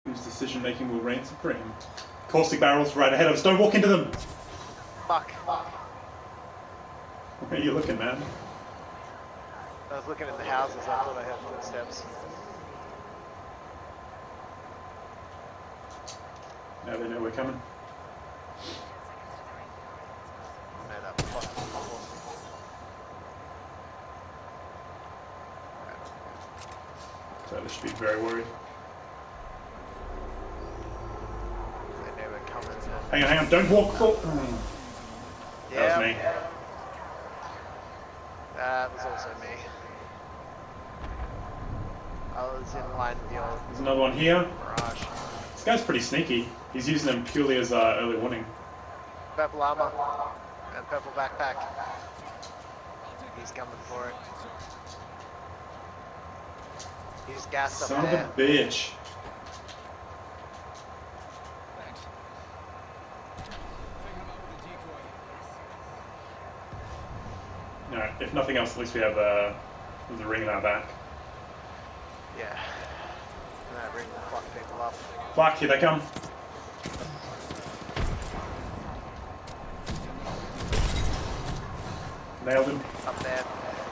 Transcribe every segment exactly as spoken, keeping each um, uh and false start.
whose decision making will reign supreme. Caustic barrels right ahead of us. Don't walk into them! Fuck. Where are you looking, man? I was looking at the houses, I thought I heard footsteps. Now they know we're coming. No, that fucking awful. So they should be very worried. They know we're coming. Hang on, hang on, don't walk! Oh. Yeah. That was me. That was also me. I was in line with the old There's another one here. barrage. This guy's pretty sneaky. He's using them purely as uh, early warning. Purple armor and purple backpack. He's coming for it. He's gassed Son up of there. a bitch. No, if nothing else, at least we have uh, the ring in our back. Yeah. And that ring will fuck people up. Fuck, here they come. Nailed him. Up there.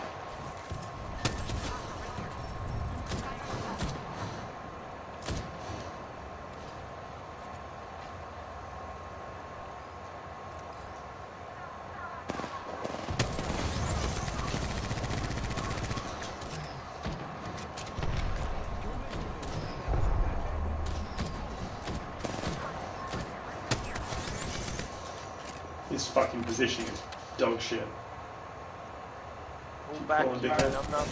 His fucking positioning is dog shit. Pull back, Falling you dickhead. num nums.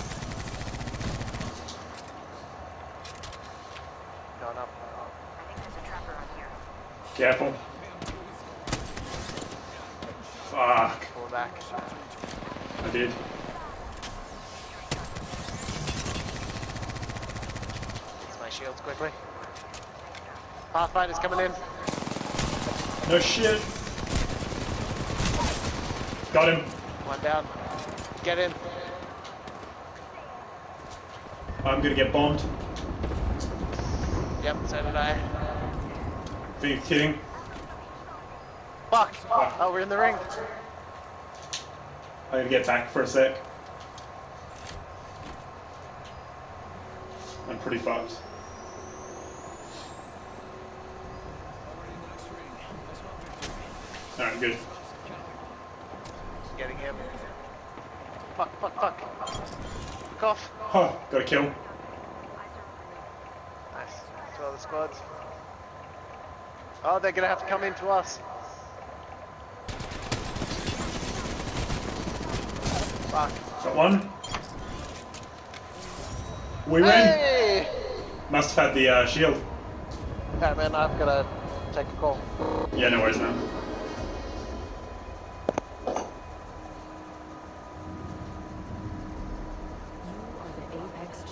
Going up. I think there's a trapper on here. Careful. Fuck. Pull back. I did. Fix my shields quickly. Pathfinder's coming in. No shit. Got him. One down. Get in. I'm gonna get bombed. Yep, so did I. Are you kidding? Fuck! Oh, we're in the ring. I gotta get back for a sec. I'm pretty fucked. Alright, good. Getting him. Fuck, fuck, fuck. Fuck off. Huh, got a kill. Nice. Two other squads. Oh, they're gonna have to come into us. Fuck. Got one. We win. Hey! Must have had the uh, shield. Alright, man, I've gotta take a call. Yeah, no worries, man. You are the Apex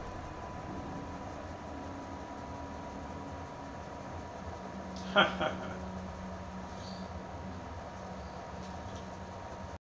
champions. Ha ha ha.